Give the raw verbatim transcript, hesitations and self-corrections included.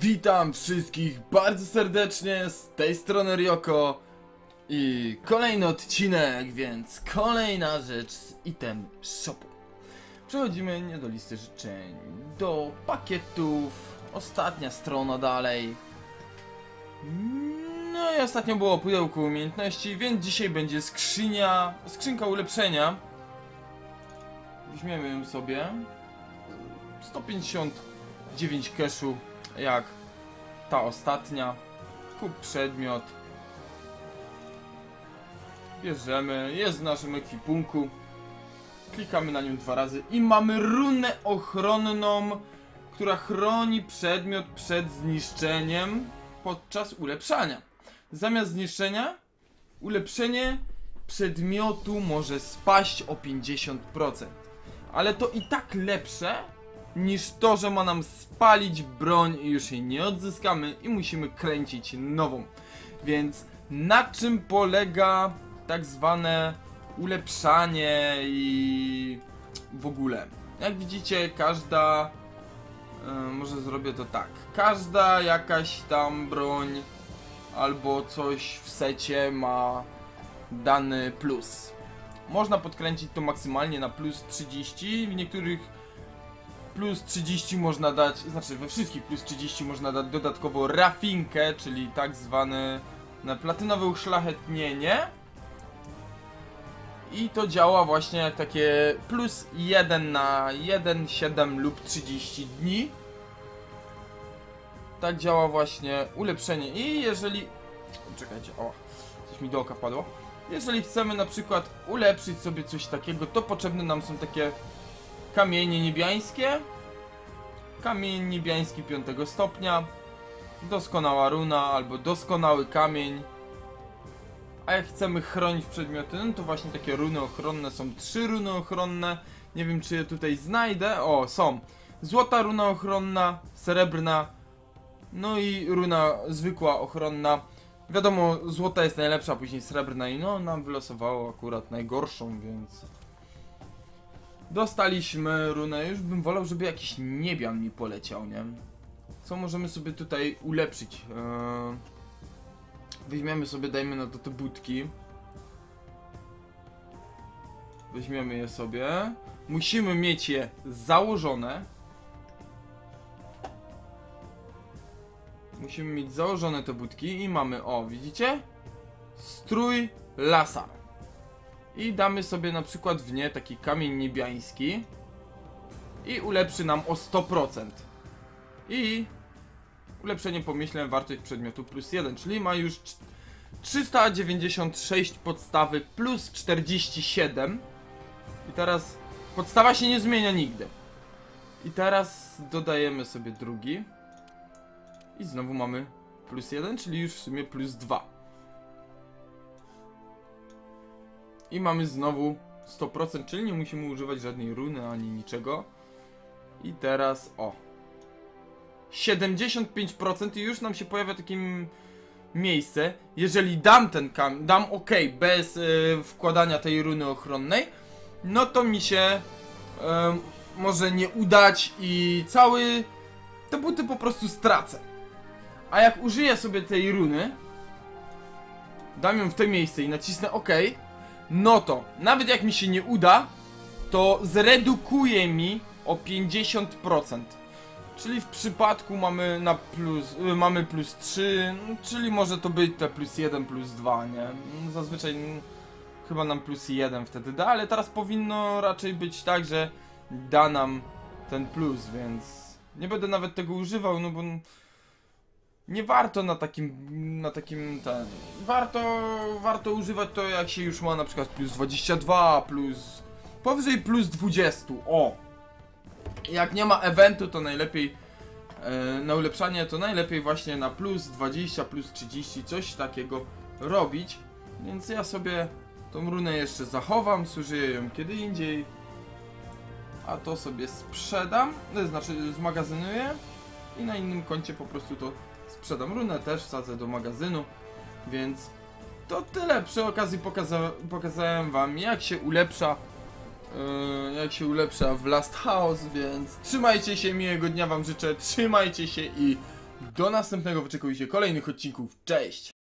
Witam wszystkich bardzo serdecznie, z tej strony Ryoko i kolejny odcinek, więc kolejna rzecz z item shopu. Przechodzimy nie do listy życzeń, do pakietów, ostatnia strona dalej. No i ostatnio było pudełko umiejętności, więc dzisiaj będzie skrzynia, skrzynka ulepszenia. Weźmiemy ją sobie. sto pięćdziesiąt dziewięć cashu, jak ta ostatnia. Kup przedmiot. Bierzemy, jest w naszym ekwipunku. Klikamy na nią dwa razy i mamy runę ochronną, która chroni przedmiot przed zniszczeniem podczas ulepszania. Zamiast zniszczenia, ulepszenie przedmiotu może spaść o pięćdziesiąt procent. Ale to i tak lepsze niż to, że ma nam spalić broń i już jej nie odzyskamy i musimy kręcić nową. Więc na czym polega tak zwane ulepszanie i w ogóle? Jak widzicie, każda... Yy, może zrobię to tak. Każda jakaś tam broń albo coś w secie ma dany plus. Można podkręcić to maksymalnie na plus trzydzieści, w niektórych plus trzydzieści można dać, znaczy we wszystkich plus trzydzieści można dać dodatkowo rafinkę, czyli tak zwane na platynowe uszlachetnienie. I to działa właśnie jak takie plus jeden na jeden, siedem lub trzydzieści dni. Tak działa właśnie ulepszenie. I jeżeli... Czekajcie, o, coś mi do oka wpadło. Jeżeli chcemy na przykład ulepszyć sobie coś takiego, to potrzebne nam są takie kamienie niebiańskie. Kamień niebiański piątego stopnia. Doskonała runa albo doskonały kamień. A jak chcemy chronić przedmioty, no to właśnie takie runy ochronne. Są trzy runy ochronne. Nie wiem, czy je tutaj znajdę. O, są. Złota runa ochronna, srebrna, no i runa zwykła ochronna. Wiadomo, złota jest najlepsza, później srebrna i no nam wylosowało akurat najgorszą, więc... Dostaliśmy runę, już bym wolał, żeby jakiś niebian mi poleciał, nie? Co możemy sobie tutaj ulepszyć? Eee... Weźmiemy sobie, dajmy na to te budki. Weźmiemy je sobie. Musimy mieć je założone. Musimy mieć założone te budki i mamy, o, widzicie? Strój lasar. I damy sobie na przykład w nie taki kamień niebiański. I ulepszy nam o sto procent. I ulepszenie pomyślę wartość przedmiotu plus jeden, czyli ma już trzysta dziewięćdziesiąt sześć podstawy plus czterdzieści siedem. I teraz podstawa się nie zmienia nigdy. I teraz dodajemy sobie drugi. I znowu mamy plus jeden, czyli już w sumie plus dwa. I mamy znowu sto procent, czyli nie musimy używać żadnej runy ani niczego. I teraz o siedemdziesiąt pięć procent i już nam się pojawia takie miejsce. Jeżeli dam ten kam, dam OK bez yy, wkładania tej runy ochronnej, no to mi się yy, może nie udać i cały te buty po prostu stracę. A jak użyję sobie tej runy, dam ją w to miejsce i nacisnę OK, no to nawet jak mi się nie uda, to zredukuje mi o pięćdziesiąt procent. Czyli w przypadku mamy na plus, y, mamy plus trzy, czyli może to być te plus jeden, plus dwa, nie? Zazwyczaj y, chyba nam plus jeden wtedy da, ale teraz powinno raczej być tak, że da nam ten plus, więc nie będę nawet tego używał, no bo nie warto na takim, na takim ten, warto, warto używać to jak się już ma na przykład plus dwadzieścia dwa, plus, powyżej plus dwadzieścia, o! Jak nie ma eventu, to najlepiej e, na ulepszanie, to najlepiej właśnie na plus dwadzieścia, plus trzydzieści, coś takiego robić. Więc ja sobie tą runę jeszcze zachowam, zużyję ją kiedy indziej. A to sobie sprzedam, to znaczy zmagazynuję i na innym koncie po prostu to sprzedam. Runę też wsadzę do magazynu, więc to tyle. Przy okazji pokaza pokazałem wam, jak się ulepsza Yy, jak się ulepsza w Last House, więc trzymajcie się, miłego dnia wam życzę, trzymajcie się i Do następnego, wyczekujcie kolejnych odcinków. Cześć!